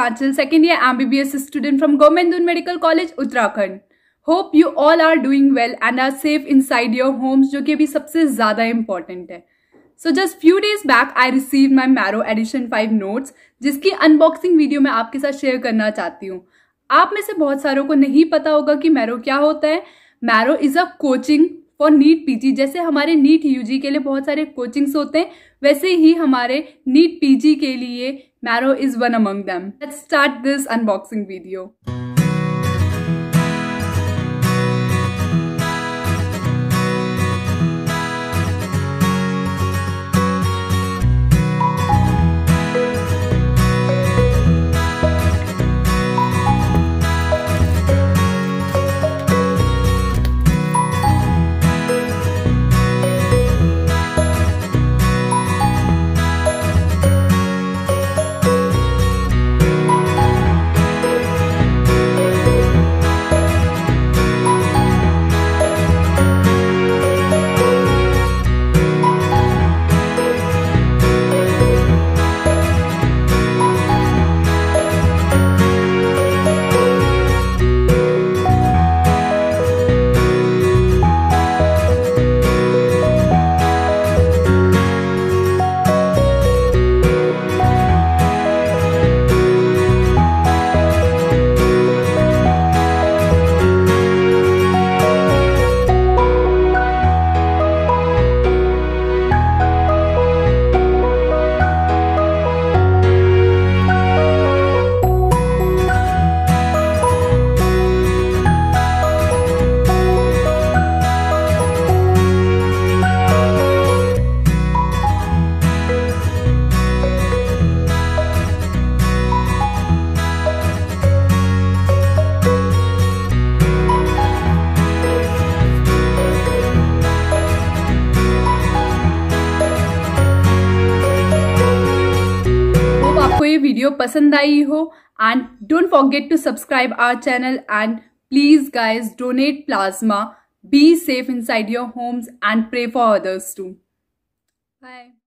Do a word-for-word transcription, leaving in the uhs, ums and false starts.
Anchal, second year M B B S student from Government Doon Medical College, Uttarakhand. Hope you all are doing well and are safe inside your homes, जो कि अभी सबसे ज़्यादा important है. So just few days back I received my Marrow Edition five notes, जिसकी unboxing video मैं आपके साथ share करना चाहती हूँ. आप में से बहुत सारों को नहीं पता होगा कि Marrow क्या होता है. Marrow is a coaching for Neet P G. जैसे हमारे Neet U G के लिए बहुत सारे coachings होते हैं, वैसे ही हमारे Neet P G के लिए Marrow is one among them. Let's start this unboxing video. ये वीडियो पसंद आई हो and don't forget to subscribe our channel and please guys donate plasma, be safe inside your homes and pray for others too. Bye.